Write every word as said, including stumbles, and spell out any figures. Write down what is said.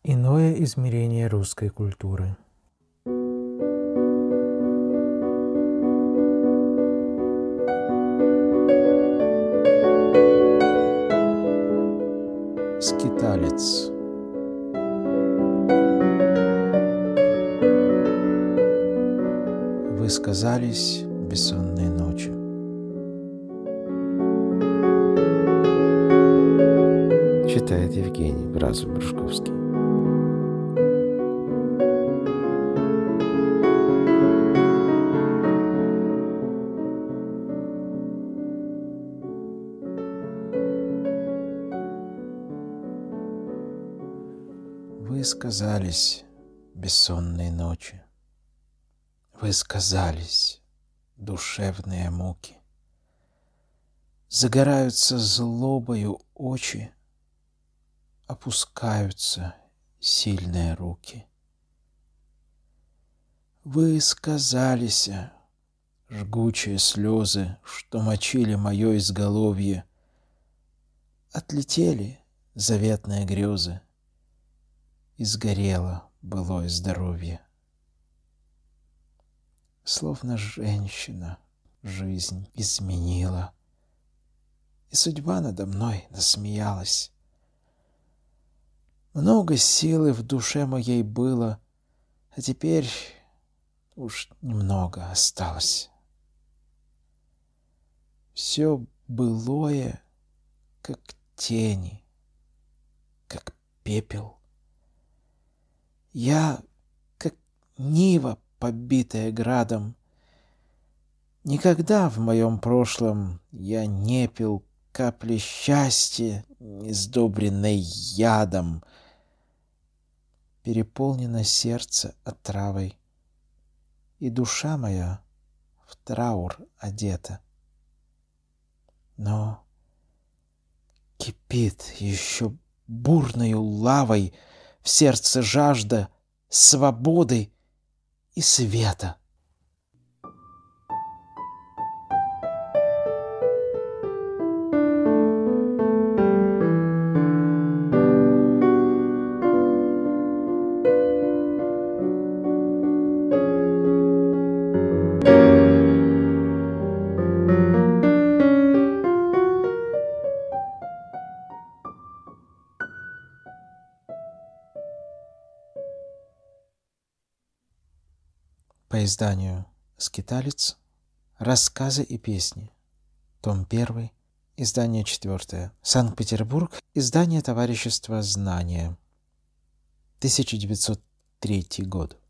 Иное измерение русской культуры. Скиталец. Вы сказались бессонной ночи. Читает Евгений Бразов-Брушковский. Вы сказались бессонной ночи. Вы сказались душевные муки. Загораются злобою очи, опускаются сильные руки. Вы сказались, жгучие слезы, что мочили мое изголовье, отлетели заветные грезы, и сгорело былое здоровье. Словно женщина жизнь изменила, и судьба надо мной насмеялась. Много силы в душе моей было, а теперь уж немного осталось. Все былое, как тени, как пепел. Я, как нива, побитая градом. Никогда в моем прошлом я не пил капли счастья, не сдобренной ядом. Переполнено сердце отравой, и душа моя в траур одета. Но кипит еще бурною лавой в сердце жажда свободы и света. По изданию «Скиталец. Рассказы и песни». Том первый. Издание четвертое. Санкт-Петербург. Издание Товарищества Знания. тысяча девятьсот третий год.